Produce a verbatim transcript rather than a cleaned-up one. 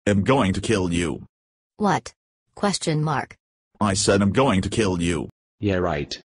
I'm going to kill you. What? Question mark. I said I'm going to kill you. Yeah, right.